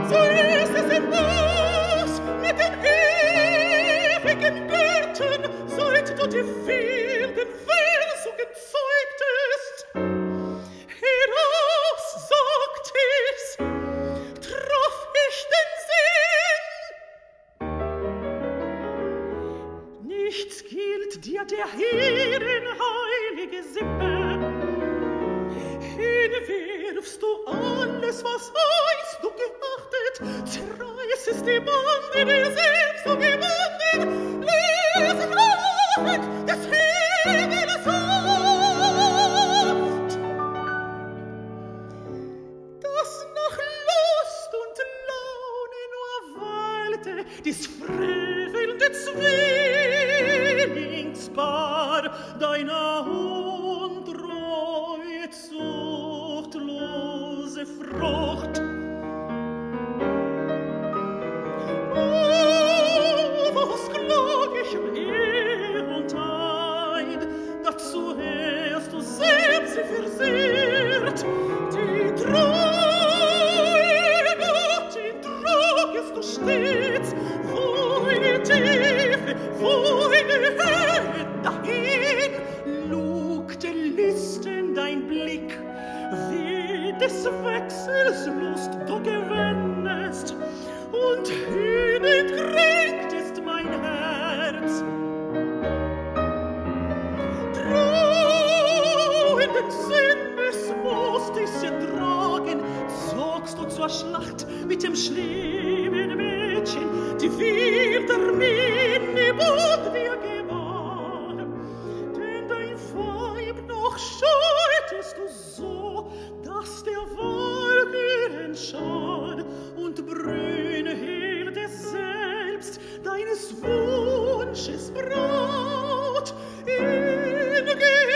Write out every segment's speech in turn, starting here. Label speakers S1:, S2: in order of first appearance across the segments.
S1: so ist es im Haus mit den ewigen Göttern, seit du die wilden Wälsungen zeugtest. Heraus, sagt es, traf ich den Sinn. Nichts gilt dir der Hehren, heilige Sippe. Hinwirfst du alles, was einst du geachtet, zerreißest die Bande, dir selbst du gebunden, lesen lachend des Himmels Haft, das nach Lust und Laune nur weilte, dies frevelnde Zwillingspaar deiner untreue zuchtlose Frucht. Was klag ich und ein, dazu hast du selbst sie versehrt, die treue Göttin tragest du stets, wo in die Tiefe, wo in die Höhe dahin, lugte listen dein Blick, wie des Wechsels Lust du gewennest, und hinenkränktest mein Herz. Trauenden Sinnes musst ich sie tragen, zogst du zur Schlacht mit dem schlimmen Mädchen, die wilder Minne bot dir gewahr. Denn dein Weib noch scheutest du so, dass der Walküren schad und Brünnhilde selbst deines Wunsches Braut in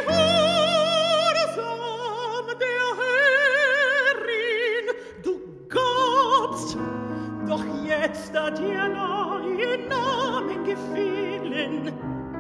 S1: Gehorsam der Herrin du gabst, doch jetzt da dir neue Namen gefielen,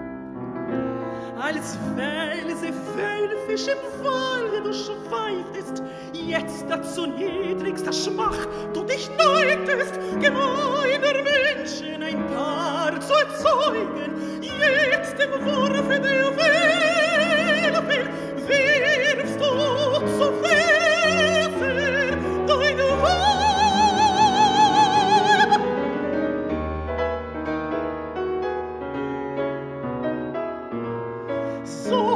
S1: als Wälse wölfisch im Walde du schweiftest, jetzt dazu niedrigster Schmach du dich neigtest, gemeiner Menschen ein Paar zu erzeugen, jetzt im Wurfe der Welpen wirfst du zu Werfer deine Weib. So